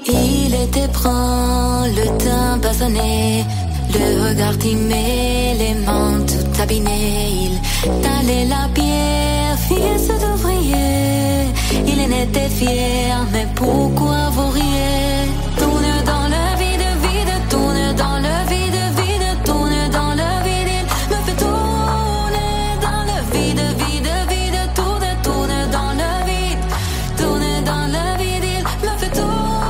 Il était prend le teint basonné, le regard timé, les mains tout abîmées. Il talait la pierre, fils d'ouvrier. Il en était fier, mais pourquoi vous riez? Tourne dans le vide, vide, tourne dans le vide, vide, tourne dans le vide. Il me fait tourner dans le vide, vide, vide, tourne, tourne dans le vide, tourne dans le vide. Il me fait tourner.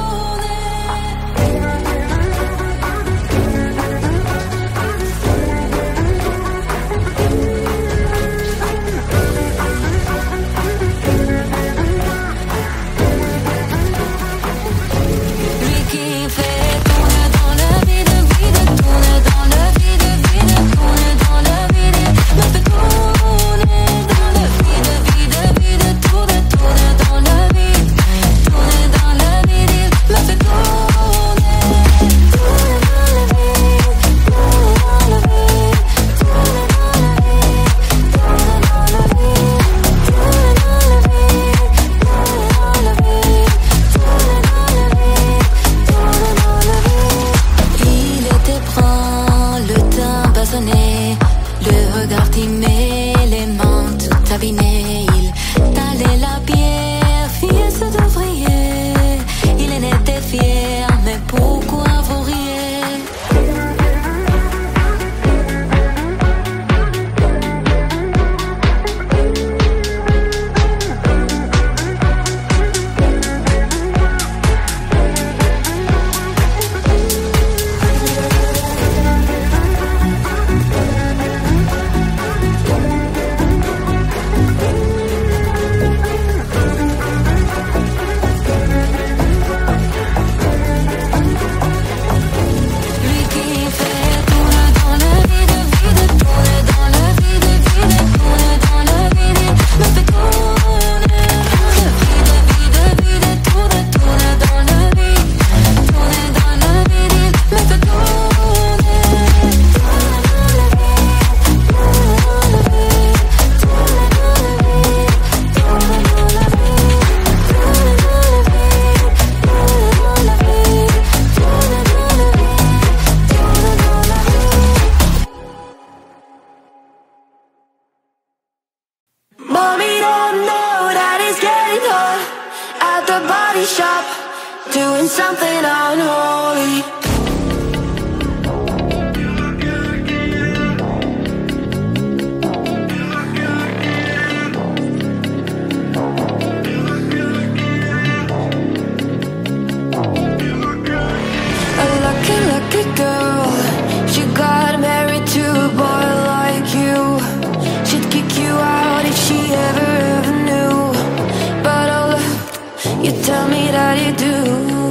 Le regard timé, les mains tout abîmées. Il talait la pierre, fils d'ouvrier. Il en était fier, mais pourquoi vous riez? Shop, doing something unholy. A lucky, lucky girl. She got married to a boy like you. She'd kick you out if she ever knew. But oh look, you tell me that you do.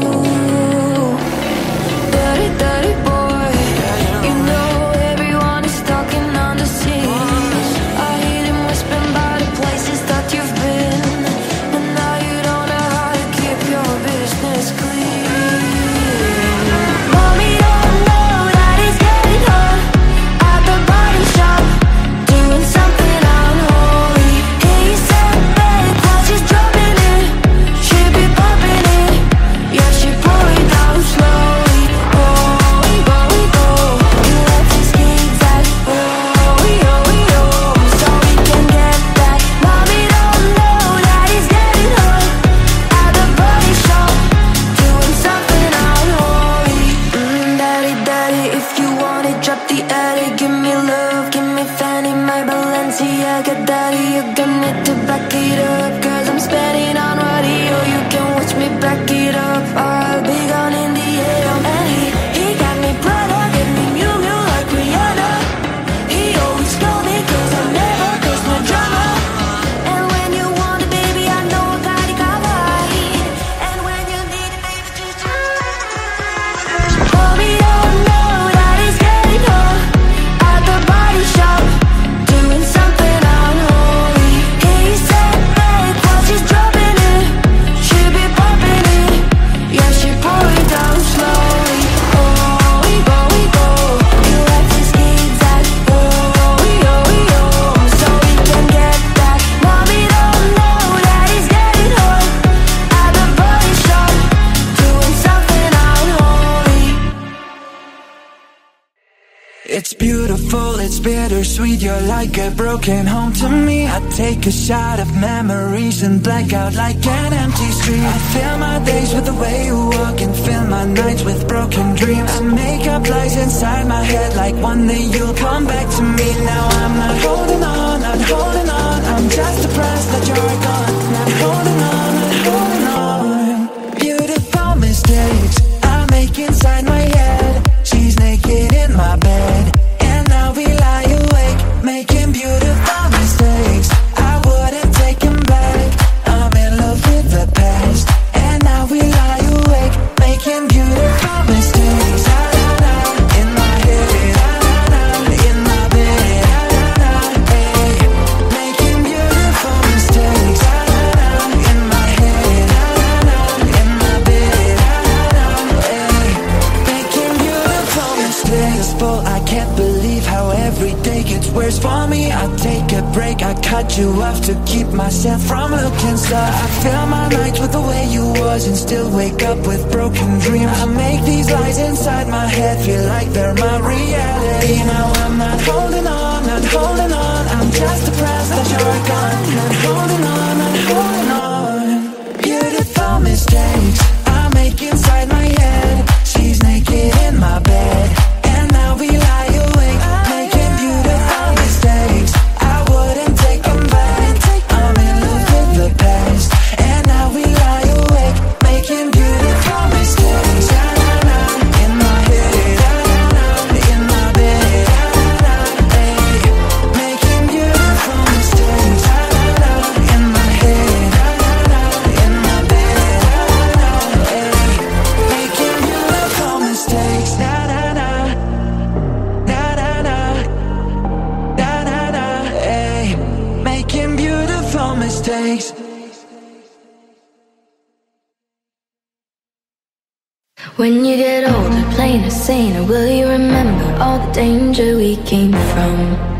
Dirty, dirty boy. You know everyone is talking on the scene. I hear them whispering by the places that you've been. And now you don't know how to keep your business clean. Mommy don't know that he's getting hot at the body shop, doing something unholy. He said bed while she's dropping it. She be popping it, yeah, she pull it down slowly. Oh It's beautiful, it's bittersweet, you're like a broken home to me. I take a shot of memories and black out like an empty street. I fill my days with the way you walk and fill my nights with broken dreams. I make up lies inside my head like one day you'll come back to me. Now I'm not holding on, not holding on, I'm just depressed that you're gone. Not holding on, not holding on. Beautiful mistakes I make inside my head. She's naked in my bed, and now we lie awake, making beautiful mistakes. I wouldn't take them back. I'm in love with the past, and now we lie awake, making beautiful mistakes. In my head, in my bed, making beautiful mistakes. In my head, in my bed, making beautiful mistakes. I can't believe how every day gets worse for me. I take a break, I cut you off to keep myself from looking stuck. I fill my nights with the way you was and still wake up with broken dreams. I make these lies inside my head feel like they're my reality. Now I'm not holding on, not holding on, I'm just depressed that you're gone. Not holding on, not holding on. Beautiful mistakes I make inside my head. She's naked in my bed, and now we lie awake, making beautiful mistakes. I wouldn't take them back. I'm in love with the past, and now we lie awake, making beautiful mistakes. In my head, in my bed, making beautiful mistakes. In my head, in my bed, making beautiful mistakes. Making beautiful mistakes. When you get older, plainer, saner, will you remember all the danger we came from?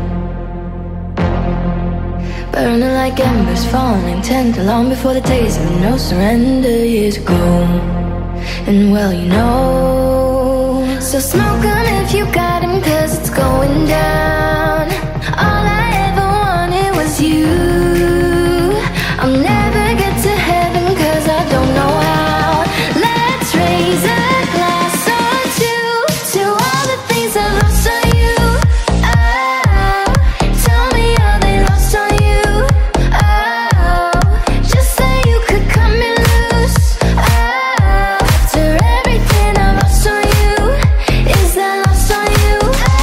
Burning like embers, falling tender, long before the days of no surrender years ago. And well, you know, so smoke on if you got him, cause it's going down. All I ever wanted was you. I'll never get to heaven cause I don't know how. Let's raise a glass or two to all the things I lost on you. Oh, tell me are they lost on you? Oh, just say you could cut me loose. Oh, after everything I lost on you, is that lost on you?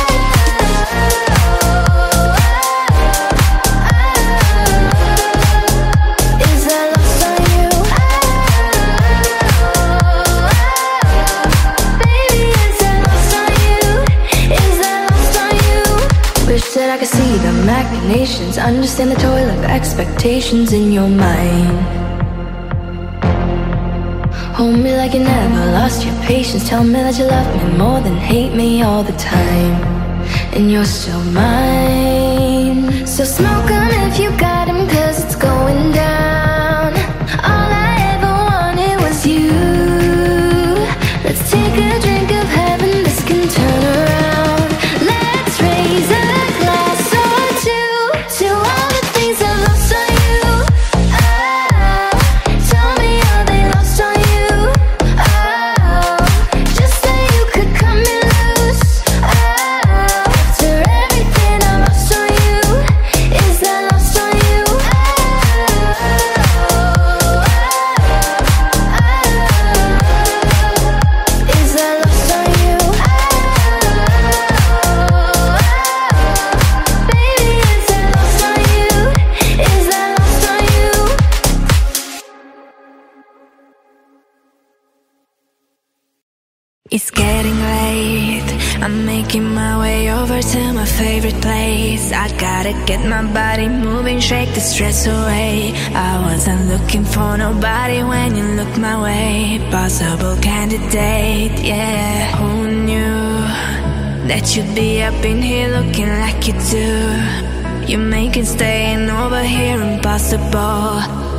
Is that lost on you? Baby, is that lost on you? Is that lost on you? Wish that I could see the machinations, understand the toil of expectations in your mind. Hold me like you never lost your patience, tell me that you love me more than hate me all the time. And you're still mine. So smoke on if you got him, cause it's going down. All I ever wanted was you. Let's take a drink of heaven, this can turn around. Let's raise a glass or two to all the things I lost on you. Oh, tell me are they lost on you? Oh, just say you could cut me loose. Oh, after everything I lost on you, is that lost on you? Is that lost on you? Baby, is that lost on you? Is that lost on you? It's getting late, I'm making my way over to my favorite place. I gotta get my body moving, shake the stress away. I wasn't looking for nobody when you looked my way. Possible candidate, yeah. Who knew that you'd be up in here looking like you do? You're making staying over here impossible.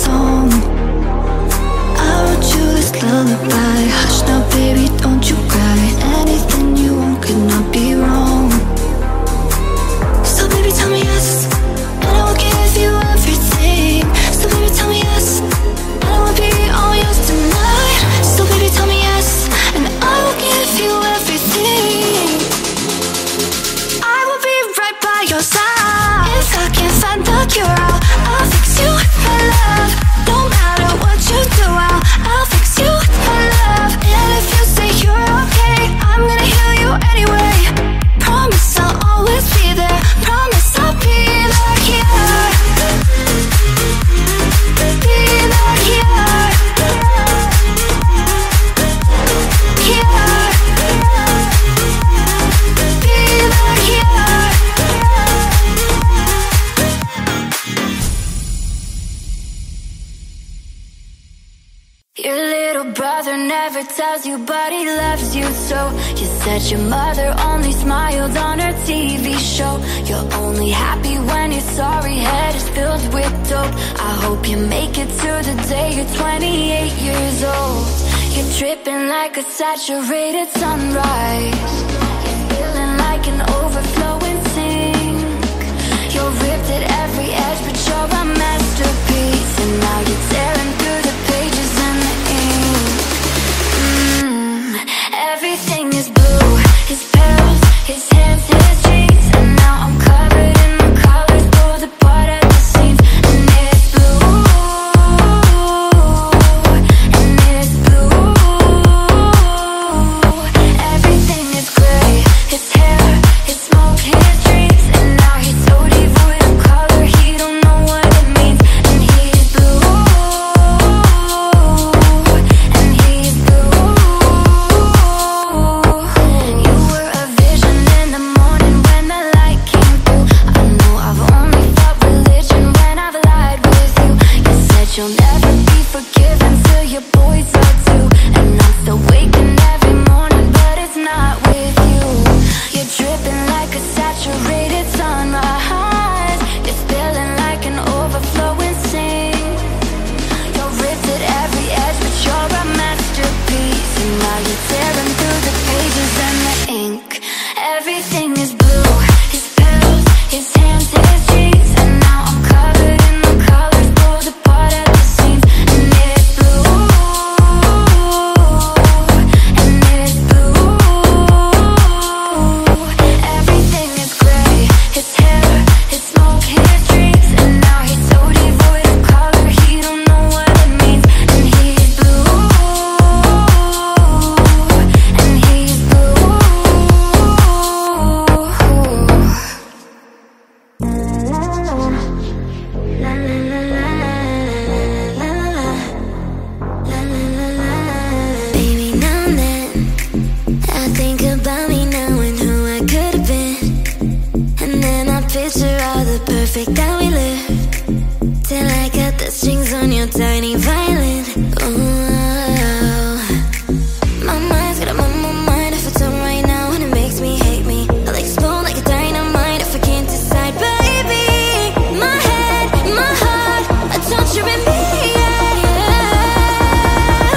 song. I wrote you this lullaby. Hush now baby, don't you cry. Anything you want could not be wrong. So baby tell me yes, and I will give you everything. So baby tell me yes, and I will be all yours tonight. So baby tell me yes, and I will give you everything. I will be right by your side. If I can't find the cure, I'll fix you with my love. No matter what you do, I'll fix you with my love. And if you say you're okay, I'm gonna heal you anyway. Promise I'll always be there. Promise I'll be the cure. Be the cure. Cure. Be the cure. Your little brother never tells you, but he loves you so. You said your mother only smiled on her TV show. You're only happy when your sorry head is filled with dope. I hope you make it to the day you're 28 years old. You're dripping like a saturated sunrise. You're feeling like an overflowing sink. You're ripped at every edge, but you're a masterpiece. And now you're tearing through the pages and the ink. Everything is blue. His pills, his hands, his jeans. And now I'm covered in the colors, pulled apart at the seams. And it's blue. And it's blue. Everything is gray. His hair, his smoke, his dreams. And now he's so devoid of color, he don't know what it means. And he's blue. And he's blue. You were a vision in the morning when the light came through. I know I've only felt religion when I've lied with you. You said you'll never be forgiven till your boys are too. And I'm still waking every morning, but it's not with you. You're dripping like a saturated sunrise. You're spilling like an overflowing sink. You're ripped at every edge, but you're a masterpiece. And now you're tearing through the pages and the ink. Everything is blue. His pills, his hands, his jeans. And now I'm covered in the colors, pulled apart at the seams. And it's blue. And it's blue. Everything is gray. His hair, his smoke, his dreams. And now he's so devoid of color, he don't know what it means. And he's blue. And he's blue. La la la la la la la la la la. Baby, now and then I think about me now and who I could have been. And then I picture all the perfect that we lived, till I got the strings on your tiny violin. Oh, my mind's got a mind if it's on right now, and it makes me hate me. I'll explode like a dynamite if I can't decide, baby. My head, my heart, a torture in me. Yeah, yeah.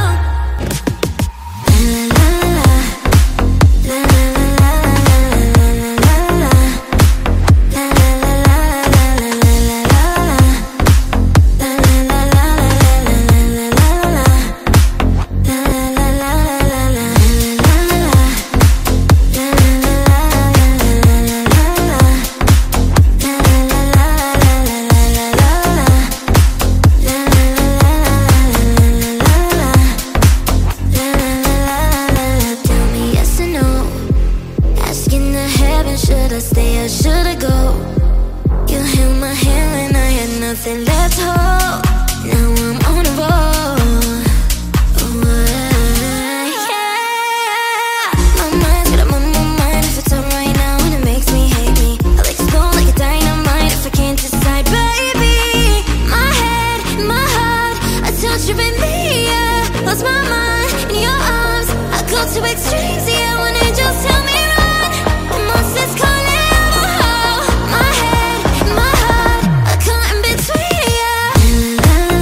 La la la la la la la la la la Should I stay or should I go? You held my hand when I had nothing left to hold. Now I'm on a roll. Oh, yeah. My mind's got a mind if it's on right now, and it makes me hate me. I'll explode like a dynamite if I can't decide, baby. My head, my heart, a torture in me, yeah. Lost my mind in your arms. I go to extremes, yeah. When it just tell me run, the monsters calling out the hole. My head, my heart, a caught in between, yeah. La, la,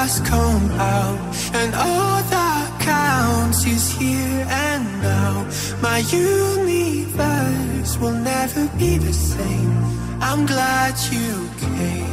stars come out, and all that counts is here and now. My universe will never be the same. I'm glad you came.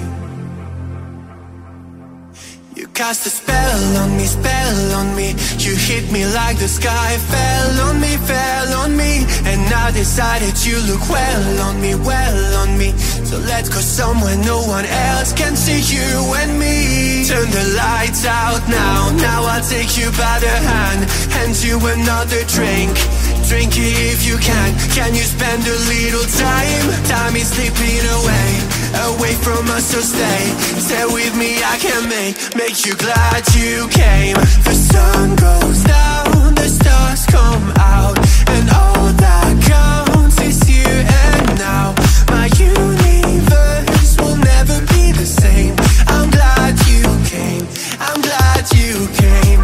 You cast a spell on me. You hit me like the sky fell on me. And I decided you look well on me. So let's go somewhere no one else can see you and me. Turn the lights out now I'll take you by the hand you another drink. Drink it if you can. Can you spend a little time? Time is slipping away from us, so stay with me. I can make you glad you came. The sun goes down, the stars come out, and all that counts is here and now. My universe will never be the same. I'm glad you came. I'm glad you came.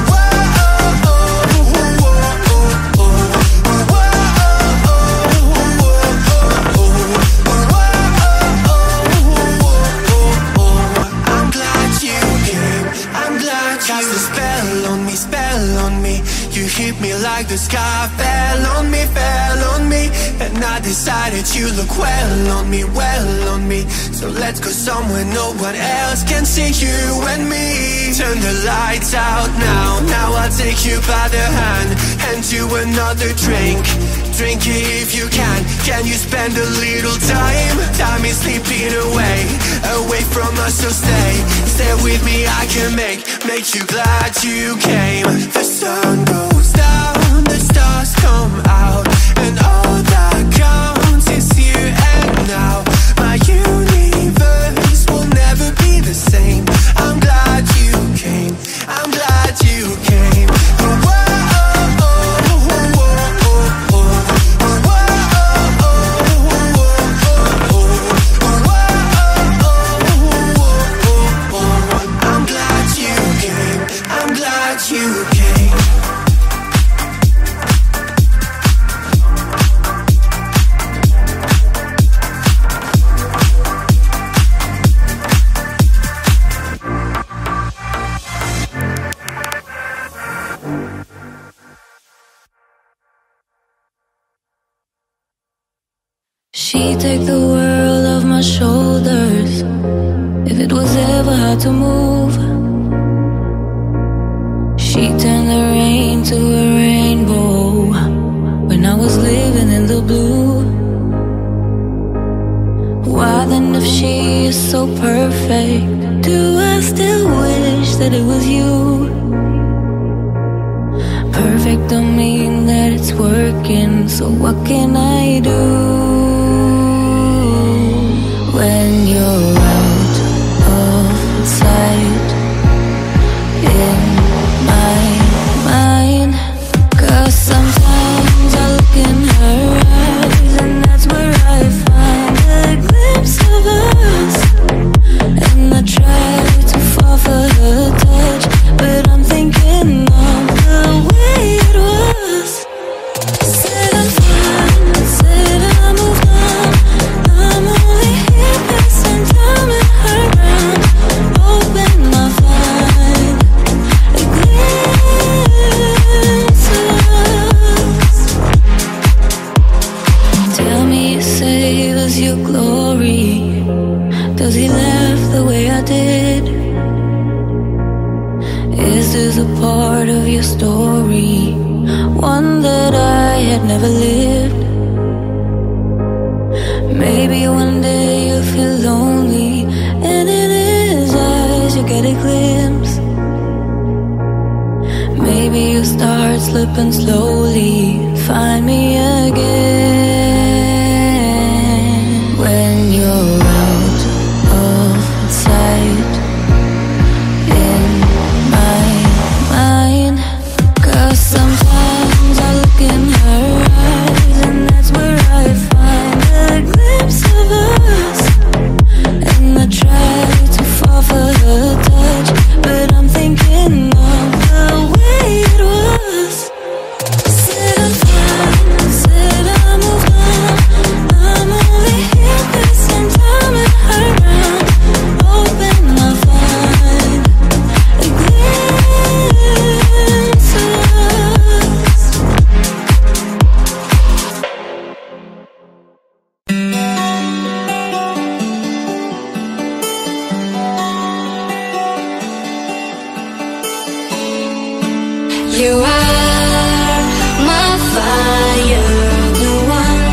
Hit me like the sky fell on me. And I decided you look well on me. So let's go somewhere no one else can see you and me. Turn the lights out now I'll take you by the hand you another drink. Drink it if you can. Can you spend a little time? Time is slipping away from us, so stay with me. I can make you glad you came. The sun goes down, the stars come out, and all that counts is here and now. My universe will never be the same. I'm glad you came. I'm glad you came. She take the world off my shoulders. If it was ever hard to move, she turned the rain to a rainbow when I was living in the blue. Why then, if she is so perfect, do I still wish that it was you? Perfect don't mean that it's working, so what can I do? When you're out of sight in my mind, 'cause sometimes I look in her eyes, and that's where I find a glimpse of us. And I try to fall for her touch, but I'm thinking of the way it was. Said I'm fine, said I moved on. I'm only here passing time in her ground. Open my find a glimpse of us. Tell me you save us your glory. Does he laugh the way I did? Is this a part of your story, one that I had never lived? Maybe one day you'll feel lonely, and in his eyes you'll get a glimpse. Maybe you'll start slipping slowly, find me again. When you're out of sight in my mind, 'cause sometimes I look in her eyes, and that's where I find a glimpse of us. And I try to fall for her touch, but I'm thinking of the way it was. Said I'm fine, said I'm You are my fire, the one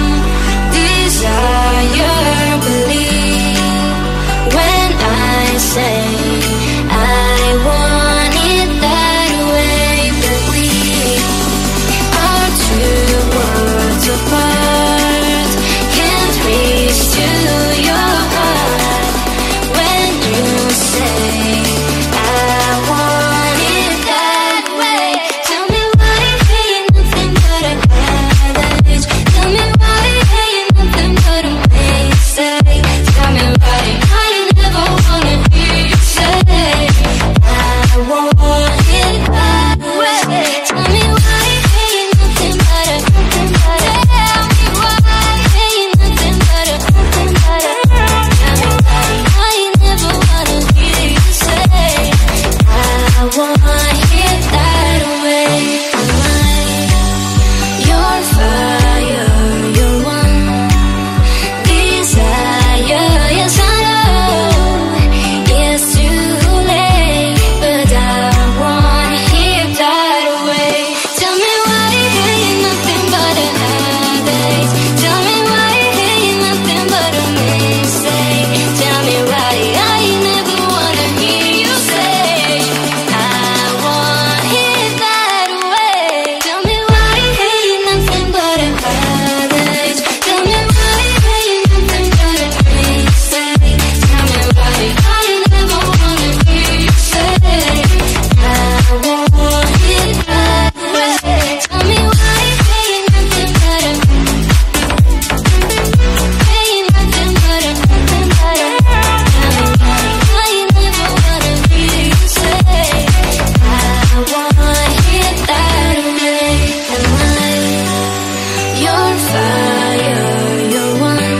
desire. Believe when I say I want it that way. But we are two worlds apart, can't reach to your heart when you say I want it that way. Tell me why ain't nothing but a adage. Tell me why ain't nothing but a mistake. Tell me why I never wanna hear you say I want it that way. Tell me why ain't nothing but a tell me why ain't nothing but a tell me why I never wanna hear you say I want it that way. Your fire, your one desire. Yes, I know it's too late, but I want it that way. Tell me why ain't nothing but a habit. Tell me why ain't nothing but a mistake. Tell me why I never wanna hear you say I want it that way. Tell me why ain't nothing but a habit. Tell me why ain't nothing but a mistake. Tell me why I never wanna hear you say I want it that way. Tell me why ain't nothing but a ain't nothing but a I never wanna hear you say I want it that way. Your fire, your one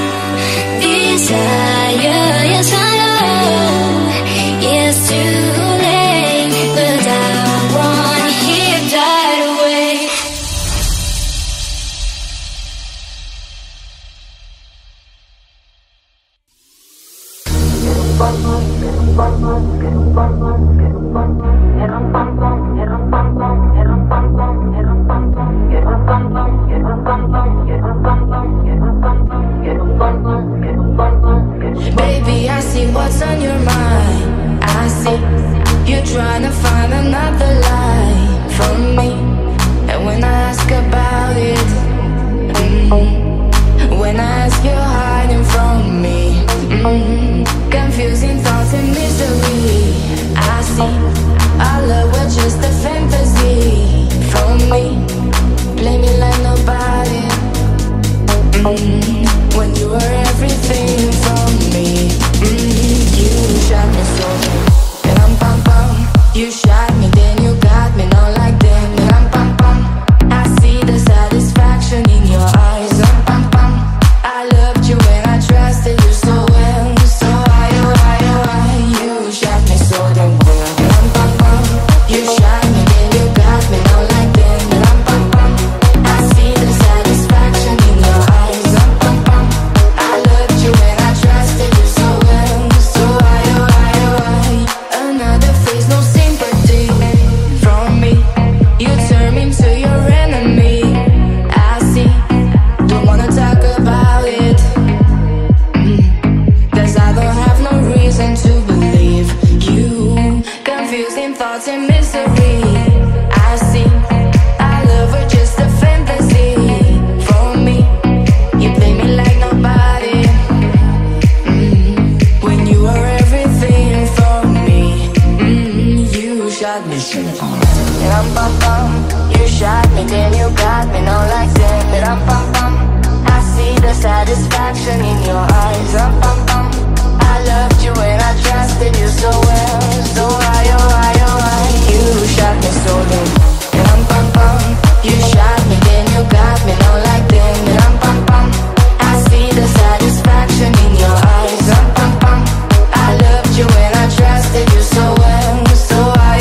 desire. Yes, I know it's too late, but I want it that way. Baby, I see what's on your mind. I see you trying to find another lie from me. And when I ask about it, when I ask, you're hiding from me. Confusing thoughts and misery. I see our love was just a fantasy from me. Play me like nobody. When you were everything for me. You shot me so and I'm pam pam. You shot me, then you got me, not like them. And I'm pam pam. I see the satisfaction in your eyes. I'm pam pam. I loved you and I trusted you so well. So why you shot me so damn well. And I'm pam pam. You shot me, then you got me, not like them. And I'm pam pam. I see the satisfaction in your eyes. I'm pam pam. I loved you and I trusted you so well. So why another face, no sympathy from me. You turn me into your enemy. I see, don't wanna talk about it. Cause I don't have no reason to believe you. Confusing thoughts and misery. I see, our love was just a fantasy for me. You play me like nobody. When you were everything for me. You shot me. And I'm pam pam. You shot me, then you got me, not like them. And I'm pam pam. I see the satisfaction in your eyes. I'm pam pam. I loved you and I trusted you so well. So why you shot me so damn. And I'm pam pam. You shot me, then you got me, not like them. And I'm pam pam. I see the satisfaction in your eyes. I'm pam pam. I loved you and I trusted you so well. So why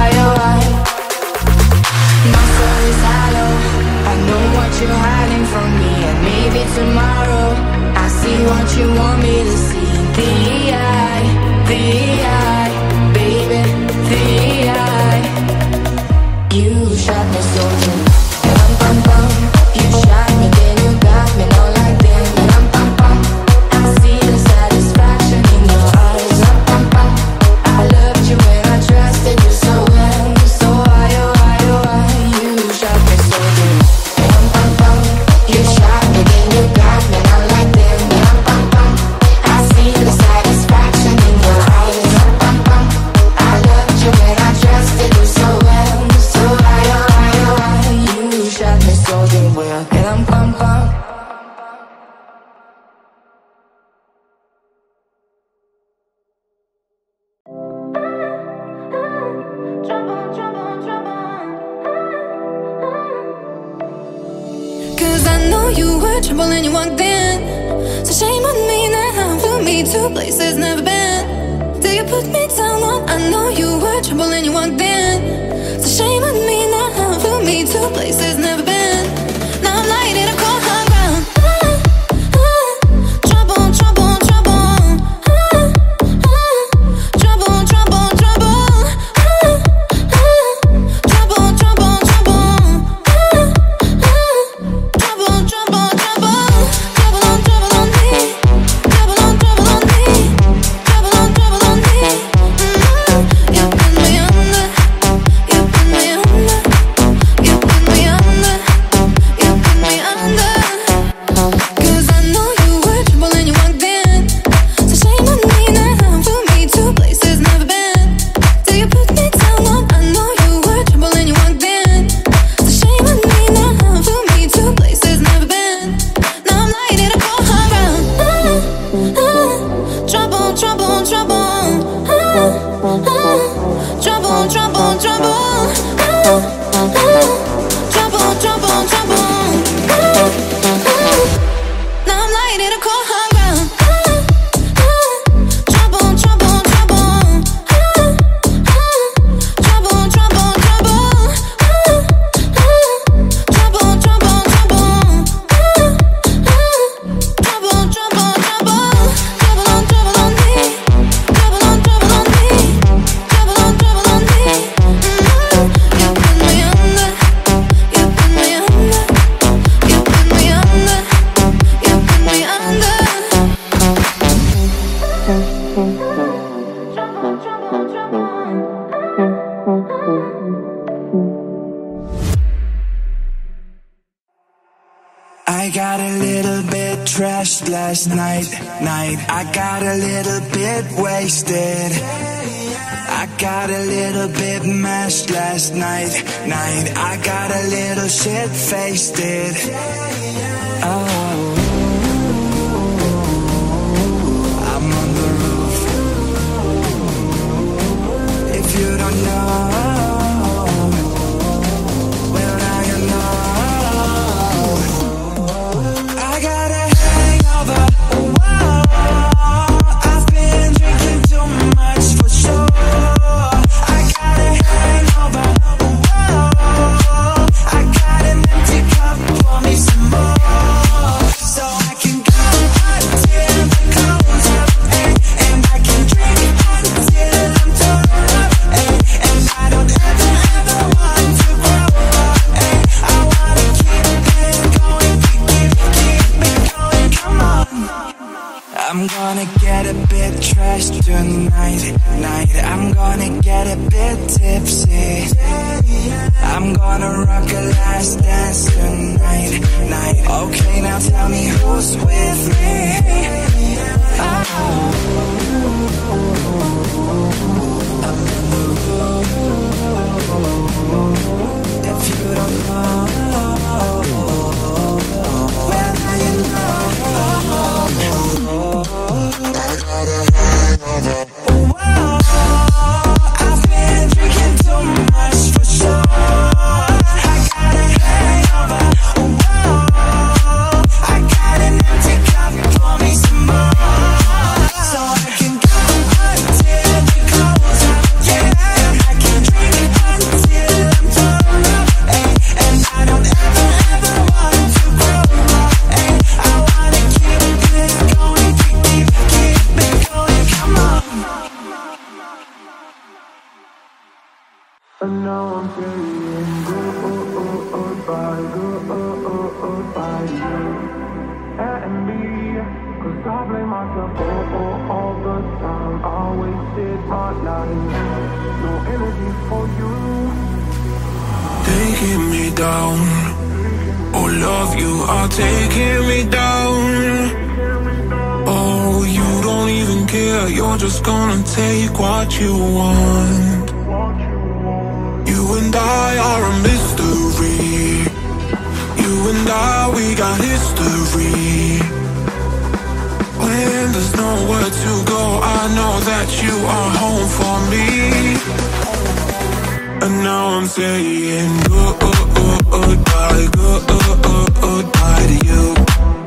my soul is hollow. I know what you're hiding from me. And maybe tomorrow I see what you want me to see. The eye, baby, the eye. trouble and you walked in. So shame on me now, flew me to places never been. Till you put me down on, I know you were trouble and you walked in. So shame on me now, flew me to places never been. Now I'm lighting a cold high ground. Trouble, trouble, trouble. Trouble, trouble, trouble. Trouble, trouble, trouble. Trouble, trouble, trouble. Trouble on trouble on me. Trouble on trouble on me. Trouble on trouble on me. You put me under. You put me under. You put me under. You put me under. 'Cause I know you were trouble and you walked in. So shame on me now, flew me to places never been. Till you put me down on, I know you were trouble and you walked in. So shame on me now, flew me to places never been. Now I'm lighting a cold high round. Trouble, trouble, trouble. Trouble, trouble, trouble. Trouble, trouble, trouble. Now I'm lighting a cold high ground. Trouble, trouble, trouble. Trouble, trouble, trouble. Trouble, trouble, trouble. Trouble, trouble, trouble. Trouble on trouble on me. Trouble on trouble on me. Trouble on trouble on me. You put me under. You put me under. You put me under. You put me under. Trouble, trouble, trouble. I got a little bit trashed last night. I got a little bit wasted. I got a little bit mashed last night. I got a little shit-faced. Oh, I'm on the roof. If you don't know, well now you know. I got a hangover. Whoa, I've been drinking too much for sure. I got a hangover. Whoa, I got an empty cup, pour me some more, so I can go until the close up, and I can drink until I'm torn up, and I don't ever want to grow up, I wanna keep it going, keep it going, come on. I'm gonna get a bit trashed tonight. I'm gonna get a bit tipsy. I'm gonna rock a last dance tonight. Okay, now tell me who's with me. If you don't know, well now you know. I got a hangover. Whoa, I've been drinking too much for sure. I got a hangover. Whoa, I got an empty cup, pour me some more, so I can go until the close up, and I can drink until I'm torn up, and I don't ever want to grow up, I wanna keep it going, keep it going, come on. And now I'm feeling goodbye you and me, 'cause I blame myself all the time. I wasted my life, no energy for you. Taking me down, oh love, you are taking me down. Oh, you don't even care, you're just gonna take what you want. You and I are a mystery. You and I, we got history. When there's nowhere to go, I know that you are home for me. And now I'm saying goodbye, goodbye to you.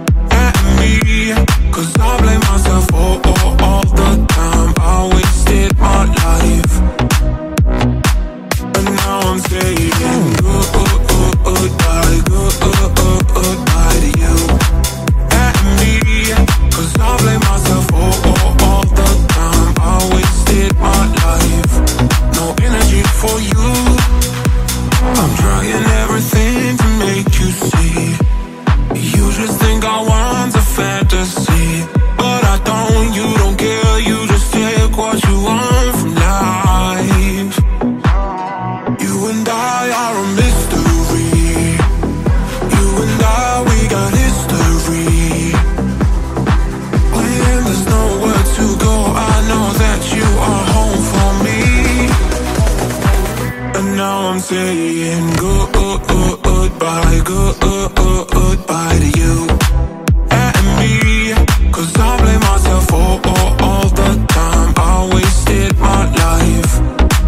saying goodbye, goodbye to you and me. Cause I blame myself all the time. I wasted my life,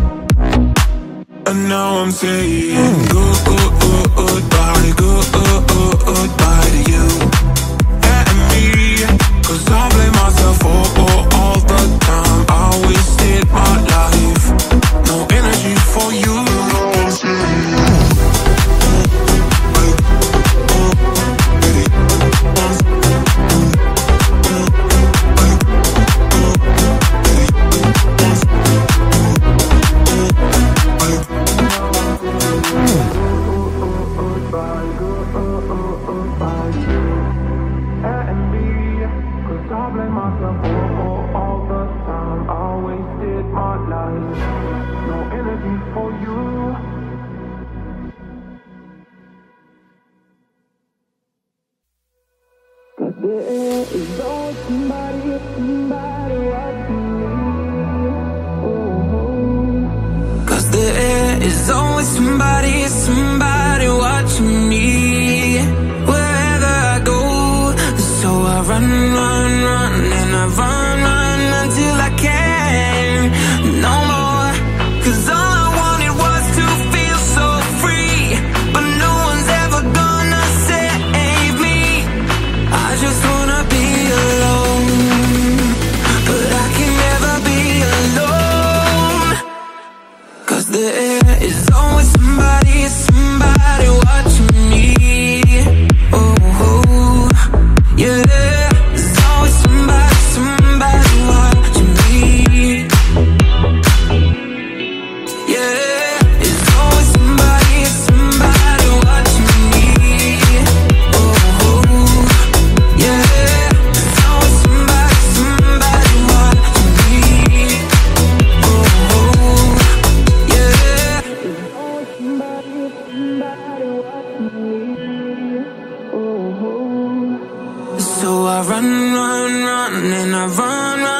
and now I'm saying goodbye, goodbye to you and me. Cause I blame myself all the time. I wasted my life, no energy for you. Somebody watching me wherever I go. So I run, and I run until I can't no more. Cause all I wanted was to feel so free, but no one's ever gonna save me. I just wanna be alone, but I can never be alone. Cause there is always somebody watching me. Oh, yeah. There's always somebody watching me. Yeah. There's always somebody watching me. Oh, yeah. There's always somebody watching me. Oh, yeah. There's always somebody watching me. Oh. So I run, and I run